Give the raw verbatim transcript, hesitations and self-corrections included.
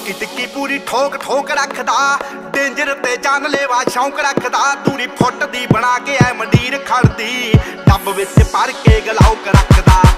ਟਿੱਕੀ ਟਿੱਕੀ पूरी ठोक ठोक रखदा, डेंजर ते जानलेवा शौक रखदा। दूरी फुट दी बना के ऐ मंडीर खड़दी, डब विच भर के गलाउक रखदा।